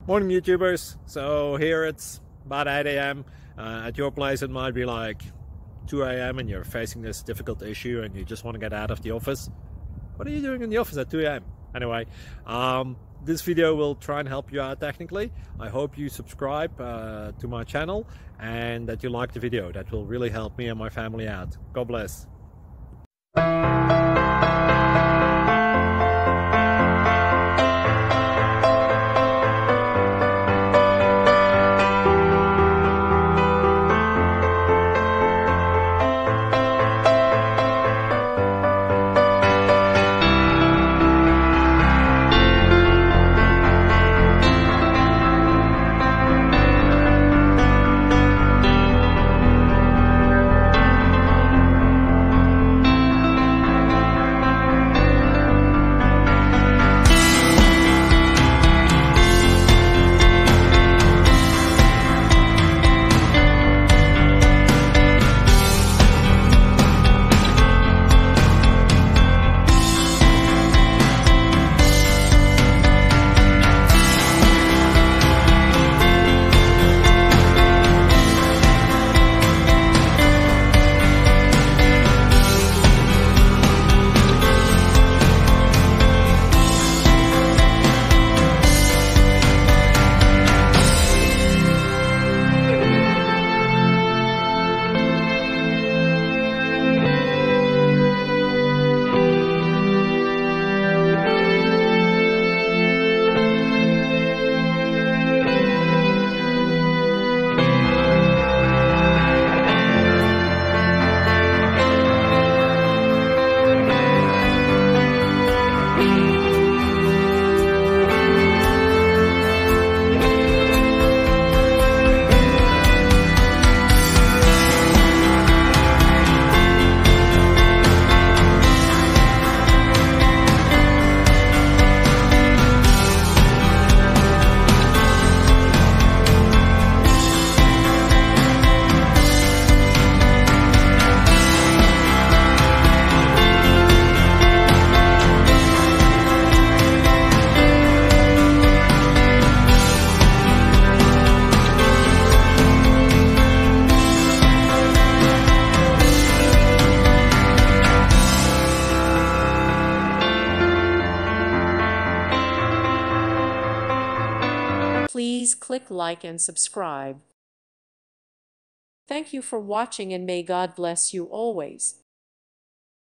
Morning YouTubers. So here it's about 8 a.m. At your place it might be like 2 a.m. and you're facing this difficult issue and you just want to get out of the office. What are you doing in the office at 2 a.m.? Anyway, this video will try and help you out technically. I hope you subscribe to my channel and that you like the video. That will really help me and my family out. God bless. Please click like and subscribe. Thank you for watching and may God bless you always.